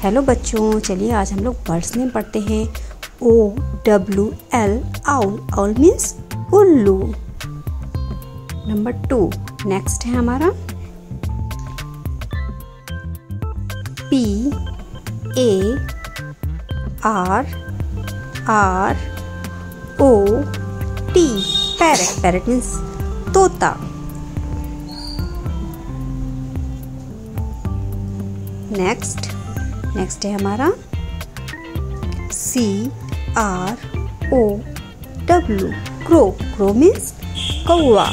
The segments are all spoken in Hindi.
हेलो बच्चों, चलिए आज हम लोग बर्ड्स नेम पढ़ते हैं। OWL owl. आउल मीन्स उल्लू। नंबर 2 नेक्स्ट है हमारा PARROT। पैरट। पैरट मीन्स तोता। नेक्स्ट है हमारा CROW। क्रो। क्रो मीन्स कौवा।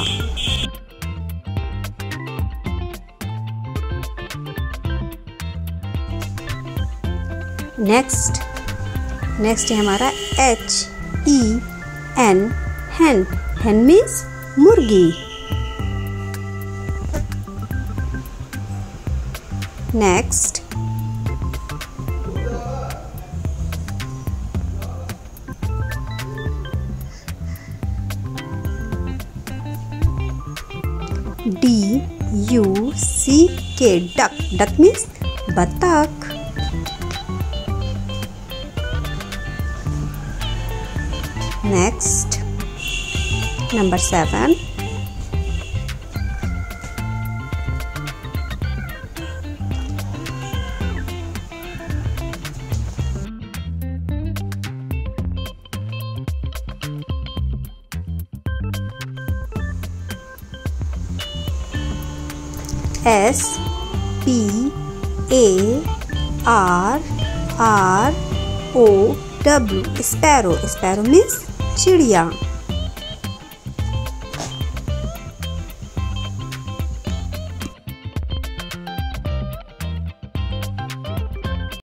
नेक्स्ट है हमारा HEN। hen। hen मीन्स मुर्गी। Next DUCK। Duck. Duck means बतख। Next number 7 SPARROW। Sparrow. Sparrow means चिड़िया।